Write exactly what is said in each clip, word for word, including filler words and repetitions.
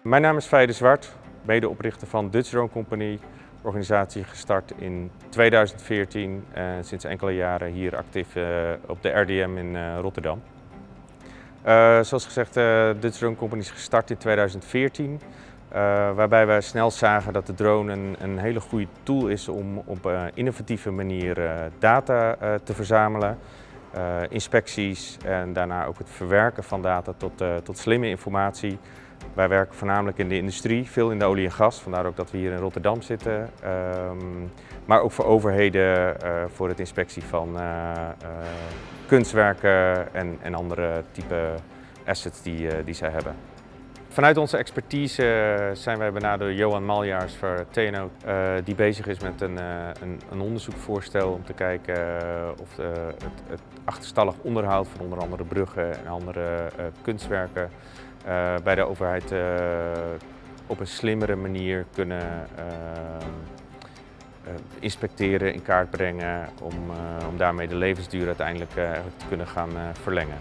Mijn naam is Fijde Zwart, medeoprichter van Dutch Drone Company, organisatie gestart in tweeduizend veertien en sinds enkele jaren hier actief uh, op de R D M in uh, Rotterdam. Uh, zoals gezegd, uh, Dutch Drone Company is gestart in tweeduizend veertien, uh, waarbij wij snel zagen dat de drone een, een hele goede tool is om op een innovatieve manier uh, data uh, te verzamelen. Uh, inspecties en daarna ook het verwerken van data tot, uh, tot slimme informatie. Wij werken voornamelijk in de industrie, veel in de olie en gas, vandaar ook dat we hier in Rotterdam zitten. Um, maar ook voor overheden, uh, voor het inspectie van uh, uh, kunstwerken en, en andere type assets die, uh, die zij hebben. Vanuit onze expertise uh, zijn wij benaderd door Johan Maljaars voor T N O, uh, die bezig is met een, uh, een, een onderzoekvoorstel om te kijken uh, of de, het, het achterstallig onderhoud van onder andere bruggen en andere uh, kunstwerken uh, bij de overheid uh, op een slimmere manier kunnen uh, uh, inspecteren, in kaart brengen om, uh, om daarmee de levensduur uiteindelijk uh, te kunnen gaan uh, verlengen.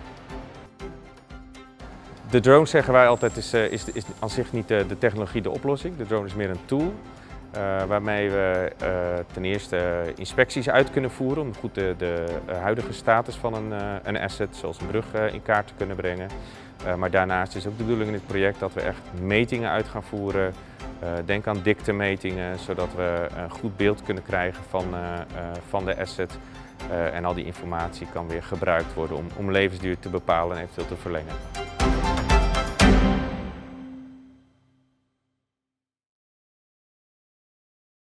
De drone, zeggen wij altijd, is, is, is aan zich niet de, de technologie de oplossing. De drone is meer een tool uh, waarmee we uh, ten eerste inspecties uit kunnen voeren om goed de, de huidige status van een, uh, een asset, zoals een brug, uh, in kaart te kunnen brengen. Uh, maar daarnaast is ook de bedoeling in dit project dat we echt metingen uit gaan voeren. Uh, denk aan diktemetingen, zodat we een goed beeld kunnen krijgen van, uh, uh, van de asset. Uh, en al die informatie kan weer gebruikt worden om, om levensduur te bepalen en eventueel te verlengen.